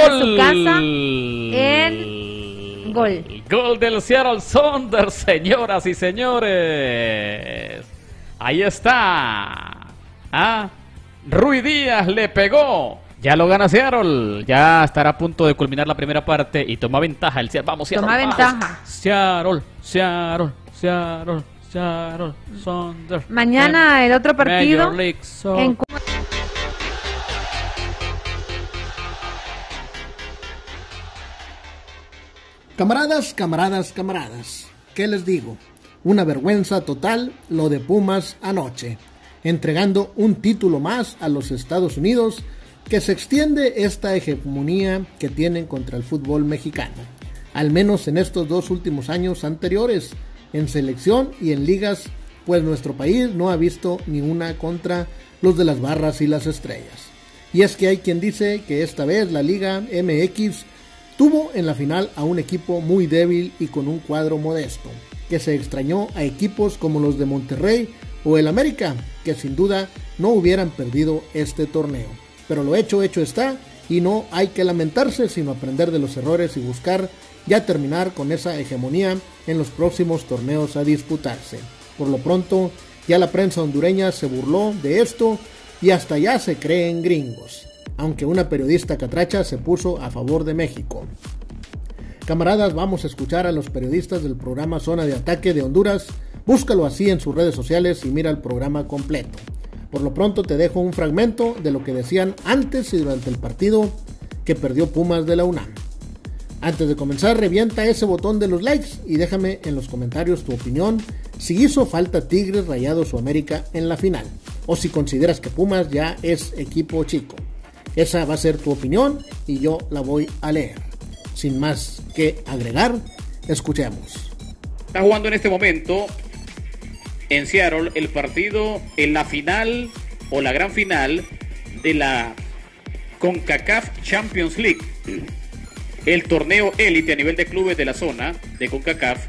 de su casa en gol. Gol del Seattle Sounders, señoras y señores. Ahí está. Rui Díaz le pegó. Ya lo gana Seattle. Ya estará a punto de culminar la primera parte y toma ventaja el Seattle. Vamos, Seattle. Toma vamos. ventaja. Seattle Sounders. Mañana el otro partido en Camaradas, ¿qué les digo? Una vergüenza total lo de Pumas anoche, entregando un título más a los Estados Unidos, que se extiende esta hegemonía que tienen contra el fútbol mexicano, al menos en estos 2 últimos años anteriores, en selección y en ligas, pues nuestro país no ha visto ni una contra los de las Barras y las Estrellas. Y es que hay quien dice que esta vez la Liga MX tuvo en la final a un equipo muy débil y con un cuadro modesto, que se extrañó a equipos como los de Monterrey o el América, que sin duda no hubieran perdido este torneo. Pero lo hecho está, y no hay que lamentarse, sino aprender de los errores y buscar ya terminar con esa hegemonía en los próximos torneos a disputarse. Por lo pronto, ya la prensa hondureña se burló de esto y hasta ya se creen gringos, aunque una periodista catracha se puso a favor de México. Camaradas, vamos a escuchar a los periodistas del programa Zona de Ataque de Honduras. Búscalo así en sus redes sociales y mira el programa completo. Por lo pronto te dejo un fragmento de lo que decían antes y durante el partido que perdió Pumas de la UNAM. Antes de comenzar, revienta ese botón de los likes y déjame en los comentarios tu opinión si hizo falta Tigres, Rayados o América en la final, o si consideras que Pumas ya es equipo chico. Esa va a ser tu opinión y yo la voy a leer. Sin más que agregar, escuchemos. Está jugando en este momento en Seattle el partido en la final o la gran final de la CONCACAF Champions League, el torneo élite a nivel de clubes de la zona de CONCACAF.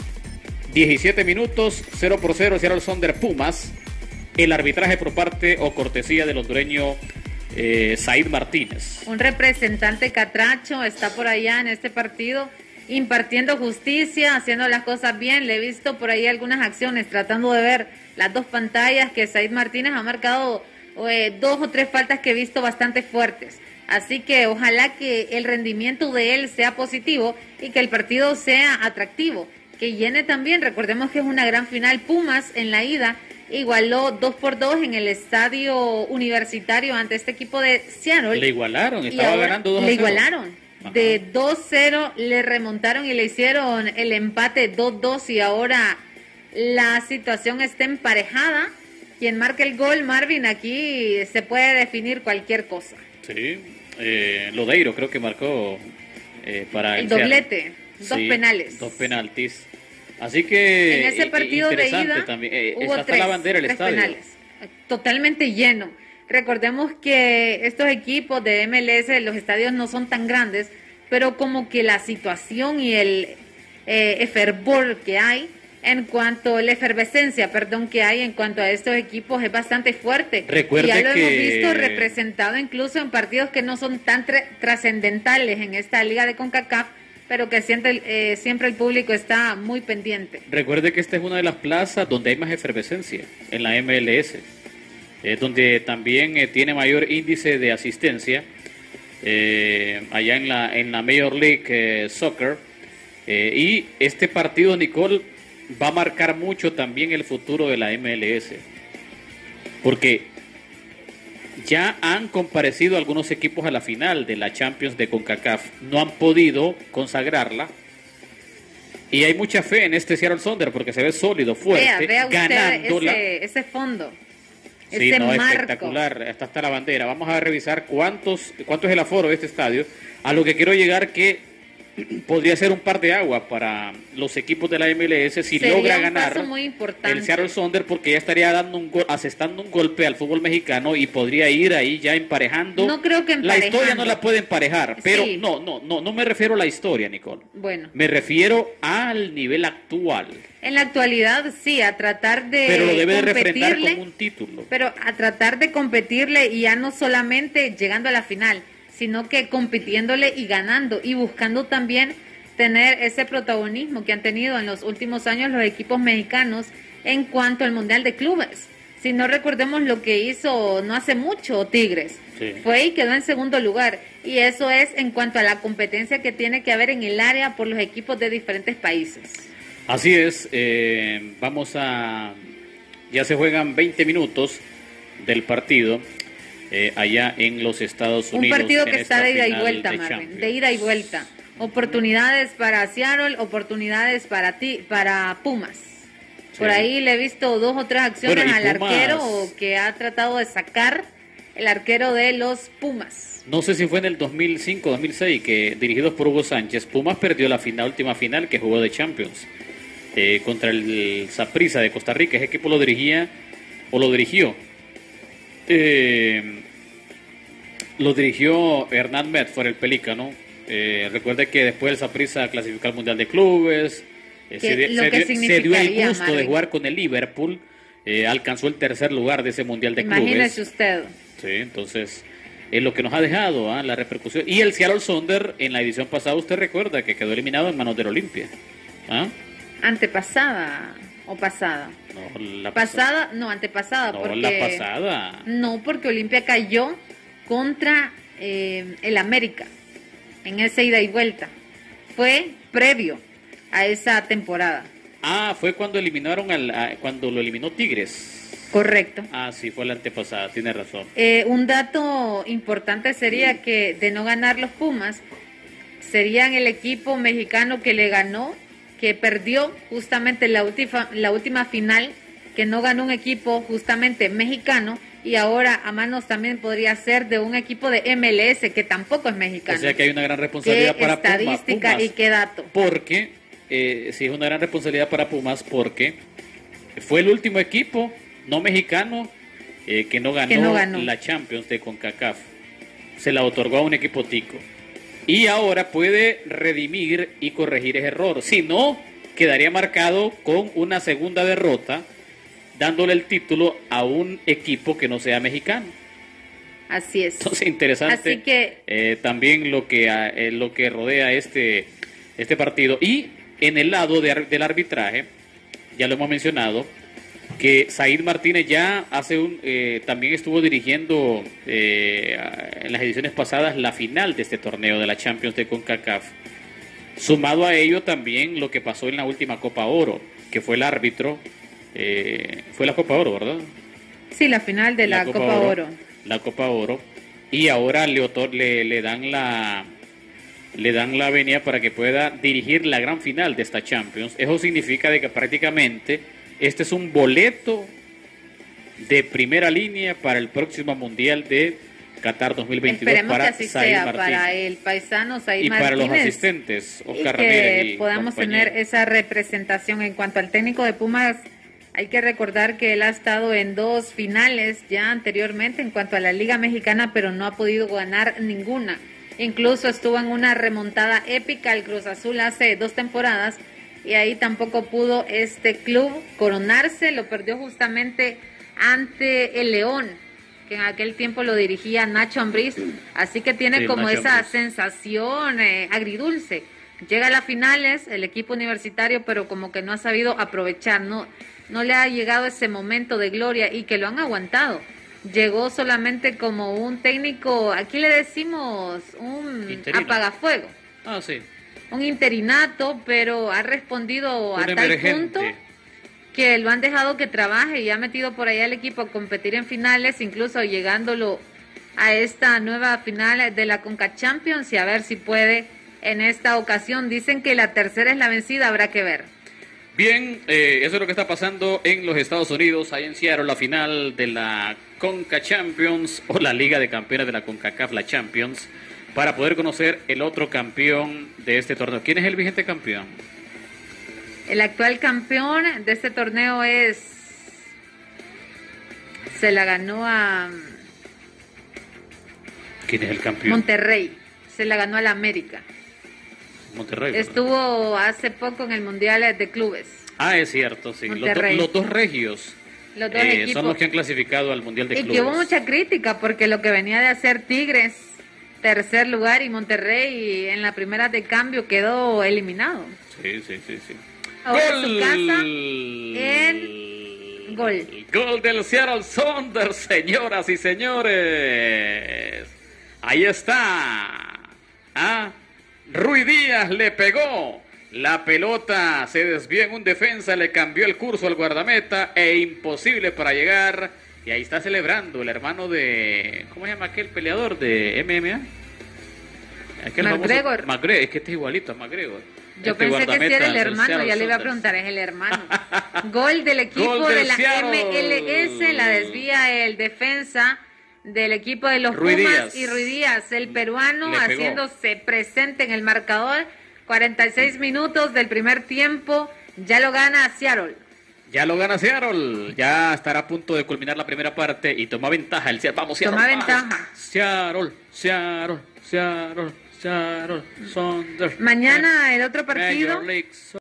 17 minutos, 0-0, Seattle Sounders Pumas. El arbitraje por parte o cortesía del hondureño Said Martínez. Un representante catracho está por allá en este partido impartiendo justicia, haciendo las cosas bien. Le he visto por ahí algunas acciones, tratando de ver las 2 pantallas que Said Martínez ha marcado, 2 o 3 faltas que he visto bastante fuertes. Así que ojalá que el rendimiento de él sea positivo y que el partido sea atractivo, que llene también. Recordemos que es una gran final. Pumas en la ida igualó 2-2 en el estadio universitario ante este equipo de Seattle. Le igualaron, estaba ganando 2-0. Le igualaron. De 2-0 le remontaron y le hicieron el empate 2-2 y ahora la situación está emparejada. Quien marca el gol, Marvin, aquí se puede definir cualquier cosa. Sí, Lodeiro creo que marcó para el doblete, 2 penales. 2 penaltis. Así que en ese partido de ida también, hubo hasta la bandera del estadio. Penales, totalmente lleno. Recordemos que estos equipos de MLS, los estadios no son tan grandes, pero como que la situación y el fervor que hay la efervescencia, que hay en cuanto a estos equipos es bastante fuerte. Recuerde y ya lo que hemos visto representado incluso en partidos que no son tan trascendentales en esta liga de CONCACAF, pero que siempre el público está muy pendiente. Recuerde que esta es una de las plazas donde hay más efervescencia en la MLS, donde también tiene mayor índice de asistencia, allá en la Major League Soccer, y este partido, Nicole, va a marcar mucho también el futuro de la MLS, porque ya han comparecido algunos equipos a la final de la Champions de CONCACAF, no han podido consagrarla, y hay mucha fe en este Seattle Sounders porque se ve sólido, fuerte, vea ganándola. Ese fondo, sí, ese no, marco. espectacular, hasta está la bandera. Vamos a revisar cuánto es el aforo de este estadio. A lo que quiero llegar, que podría ser un par de agua para los equipos de la MLS si sería logra ganar el Seattle Sounders, porque ya estaría dando asestando un golpe al fútbol mexicano y podría ir ahí ya emparejando. No creo que la historia no la puede emparejar, pero sí. no me refiero a la historia, Nicole. Bueno, me refiero al nivel actual. En la actualidad sí, a tratar de pero lo debe de refrendar con un título. Pero a tratar de competirle, y ya no solamente llegando a la final, sino que compitiéndole y ganando y buscando también tener ese protagonismo que han tenido en los últimos años los equipos mexicanos en cuanto al Mundial de Clubes. Si no recordemos lo que hizo no hace mucho Tigres, Sí. fue y quedó en segundo lugar, y eso es en cuanto a la competencia que tiene que haber en el área por los equipos de diferentes países. Así es, ya se juegan 20 minutos del partido allá en los Estados Un Unidos. partido que en está esta de ida y final vuelta, de Marvin, Champions. de ida y vuelta. Oportunidades para Seattle, oportunidades para Pumas. Por Sí. ahí le he visto 2 o 3 acciones Bueno, y al Pumas- arquero que ha tratado de sacar el arquero de los Pumas. No sé si fue en el 2005-2006 que, dirigidos por Hugo Sánchez, Pumas perdió la última final que jugó de Champions contra el Saprissa de Costa Rica. Ese equipo lo dirigió Hernán Medford, el Pelícano. Recuerde que después el Saprissa clasificó al Mundial de Clubes. Se dio el significaría, gusto de Marvin. jugar con el Liverpool. Alcanzó el tercer lugar de ese Mundial de Imagínese Clubes. usted. Sí, entonces es lo que nos ha dejado la repercusión. Y el Seattle Sonder en la edición pasada, usted recuerda que quedó eliminado en manos del Olimpia. ¿Ah? Antepasada o pasada. No, la Pasada, no, antepasada. No, porque, la pasada. No, porque Olimpia cayó contra el América en esa ida y vuelta. Fue previo a esa temporada. Fue cuando cuando lo eliminó Tigres. Correcto. Sí, fue la antepasada, tiene razón. Un dato importante sería que de no ganar los Pumas, serían el equipo mexicano que le ganó, que perdió justamente la última final, que no ganó un equipo justamente mexicano, y ahora a manos también podría ser de un equipo de MLS que tampoco es mexicano. O sea que hay una gran responsabilidad Qué para estadística Pumas. y qué dato. Porque, sí, es una gran responsabilidad para Pumas porque fue el último equipo no mexicano que no ganó la Champions de CONCACAF. Se la otorgó a un equipo tico. Y ahora puede redimir y corregir ese error. Si no, quedaría marcado con una segunda derrota, dándole el título a un equipo que no sea mexicano. Así es. Entonces, interesante. Así que también lo que rodea este partido. Y en el lado del arbitraje, ya lo hemos mencionado, que Said Martínez ya también estuvo dirigiendo en las ediciones pasadas la final de este torneo de la Champions de CONCACAF. Sumado a ello también lo que pasó en la última Copa Oro, que fue el árbitro, fue la Copa Oro, ¿verdad? sí, la final de la Copa Oro. La Copa Oro. Y ahora le dan la venia para que pueda dirigir la gran final de esta Champions. Eso significa de que prácticamente este es un boleto de primera línea para el próximo Mundial de Qatar 2022. Esperemos para que así Said sea, Martínez. para el paisano Said Y Martínez. para los asistentes, Oscar y que Ramírez y podamos compañía. tener esa representación. En cuanto al técnico de Pumas, hay que recordar que él ha estado en 2 finales ya anteriormente en cuanto a la Liga Mexicana, pero no ha podido ganar ninguna. Incluso estuvo en una remontada épica al Cruz Azul hace 2 temporadas, y ahí tampoco pudo este club coronarse. Lo perdió justamente ante el León, que en aquel tiempo lo dirigía Nacho Ambriz, así que tiene Sí, como Nacho esa Ambriz. sensación agridulce. Llega a las finales el equipo universitario, pero como que no ha sabido aprovechar, no le ha llegado ese momento de gloria, y que lo han aguantado. Llegó solamente como un técnico, aquí le decimos un Interino. apagafuego, Sí. un interinato, pero ha respondido a Un tal emergente. punto que lo han dejado que trabaje y ha metido por allá al equipo a competir en finales, incluso llegándolo a esta nueva final de la Conca Champions, y a ver si puede en esta ocasión. Dicen que la tercera es la vencida, habrá que ver. Bien, eso es lo que está pasando en los Estados Unidos, ahí en Seattle, la final de la Conca Champions o la Liga de Campeones de la CONCACAF, la Champions, para poder conocer el otro campeón de este torneo. ¿Quién es el vigente campeón? El actual campeón de este torneo se la ganó a ¿Quién es el campeón? Monterrey, se la ganó a la América. Monterrey. ¿verdad? Estuvo hace poco en el Mundial de Clubes. Es cierto, sí. Monterrey. Los dos regios Los dos equipos. son los que han clasificado al Mundial de Y Clubes. que hubo mucha crítica porque lo que venía de hacer Tigres tercer lugar y Monterrey en la primera de cambio quedó eliminado. Sí. Ahora en su casa, en gol. Gol del Seattle Sounders, señoras y señores. Ahí está. Rui Díaz le pegó. La pelota se desvió en un defensa, le cambió el curso al guardameta e imposible para llegar. Y ahí está celebrando el hermano de... ¿Cómo se llama aquel peleador de MMA? McGregor. McGregor, es que este es igualito a McGregor. Yo pensé que sí era el hermano, ya le iba a preguntar, es el hermano. Gol del equipo de la MLS, la desvía el defensa del equipo de los Pumas y Rui Díaz, el peruano, haciéndose presente en el marcador. 46 minutos del primer tiempo, ya lo gana Seattle. Ya lo gana Seattle, ya estará a punto de culminar la primera parte y toma ventaja el Seattle. Vamos, Seattle. Toma ventaja. Seattle, Sounders. Mañana el otro partido.